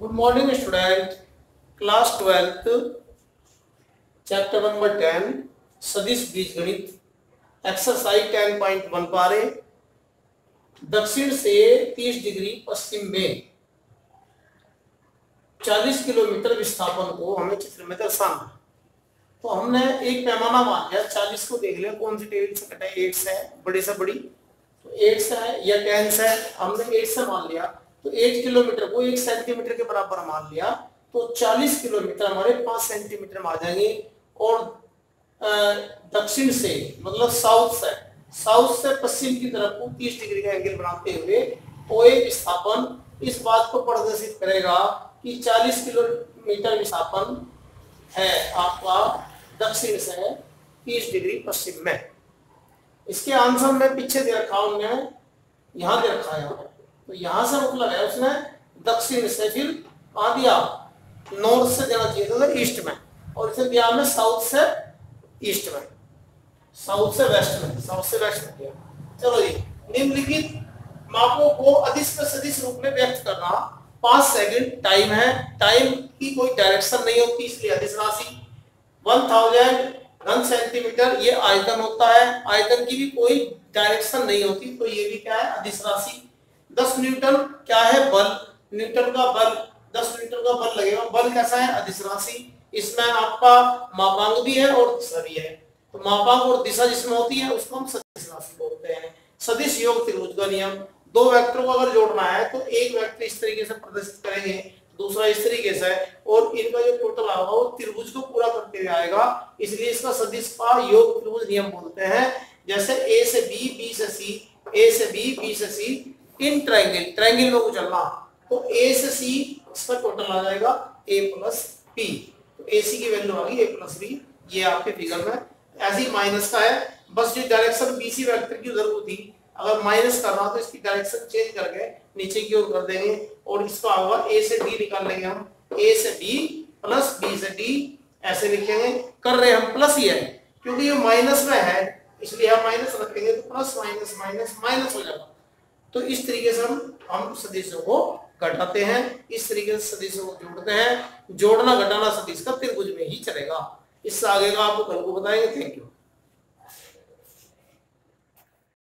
Good morning student, class 12th chapter number 10 सदिश बीजगणित exercise 10.1 पारे। दक्षिण से 30 डिग्री पश्चिम में 40 किलोमीटर विस्थापन को हमें चित्र में दर्शाना। तो हमने एक पैमाना मान लिया, 40 को देख लिया कौन सी टेबल से कटा है, 8 से है, बड़ी से बड़ी, तो 8 से है या 10 से है, हमने 8 से मान लिया। तो 8 किलोमीटर को 1 सेंटीमीटर के बराबर मान लिया, तो 40 किलोमीटर हमारे 5 सेंटीमीटर में आ जाएंगे। और दक्षिण से मतलब साउथ से पश्चिम की तरफ को 30 डिग्री का एंगल बनाते हुए ओए विस्थापन इस बात को प्रदर्शित करेगा कि 40 किलोमीटर विस्थापन है आपका दक्षिण से 30 डिग्री पश्चिम में। इसके आंसर में पीछे दे रखा हमने, यहां दे रखा है, तो यहां से मतलब है उसने दक्षिण से फिर कहां दिया, नॉर्थ से देना चाहिए था ईस्ट में, और इसे दिया हमने साउथ से ईस्ट में, साउथ से वेस्ट में दिया। चलो जी, निम्नलिखित मापों को अदिश व सदिश रूप में व्यक्त करना। 5 सेकंड टाइम है, टाइम की कोई डायरेक्शन नहीं होती इसलिए अदिश राशि। 1000 घन सेंटीमीटर ये आयतन होता है, आयतन की भी कोई डायरेक्शन नहीं होती, तो ये भी क्या है, अदिश राशि। 10 न्यूटन क्या है, बल, न्यूटन का बल, 10 न्यूटन का बल लगेगा, बल कैसा है, अदिश राशि। इसमें आपका मापांक भी है और दिशा भी है, तो मापांक और दिशा जिसमें होती है उसको हम सदिश राशि बोलते हैं। सदिश योग त्रिभुज का नियम, दो वेक्टर को अगर जोड़ना है तो एक वेक्टर इस तरीके से प्रदर्शित करेंगे, दूसरा इस तरीके से, और इनका जो टोटल आएगा वो त्रिभुज को पूरा करते हुए आएगा, इसलिए इसका सदिश का योग त्रिभुज नियम बोलते हैं। जैसे ए से बी, बी से सी, ए से बी, बी से सी इन ट्रायंगल में को चलना, तो ए से सी इसका टोटल आ जाएगा ए प्लस बी, तो ए सी की वैल्यू आ गई ए प्लस बी, ये आपके फिगर में। ऐसी माइनस का है, बस जो डायरेक्शन बी सी वेक्टर की उधर को थी, अगर माइनस करना तो इसकी डायरेक्शन चेंज करके नीचे की ओर कर देंगे, और इसका होगा ए से डी निकाल लेंगे हम, ए से बी प्लस बी से डी ऐसे लिखेंगे। कर रहे हम प्लस ही है क्योंकि ये माइनस में है, इसलिए हम माइनस रखेंगे तो प्लस माइनस माइनस माइनस हो जाएगा। तो इस तरीके से हम सदिशों को घटाते हैं, इस तरीके से सदिशों को जोड़ते हैं। जोड़ना घटाना सदिश का त्रिभुज में ही चलेगा। इससे आगे का आपको कल को बताएंगे। Thank you.